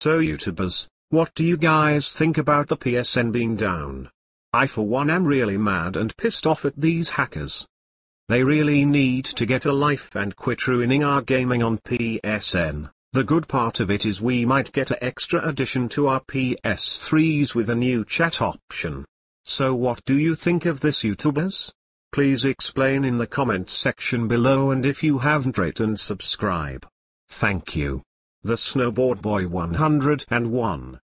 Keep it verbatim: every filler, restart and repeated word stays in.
So YouTubers, what do you guys think about the P S N being down? I for one am really mad and pissed off at these hackers. They really need to get a life and quit ruining our gaming on P S N. The good part of it is we might get an extra addition to our P S threes with a new chat option. So what do you think of this, YouTubers? Please explain in the comment section below, and if you haven't, rate and subscribe. Thank you. The Snowboard Boy one hundred and one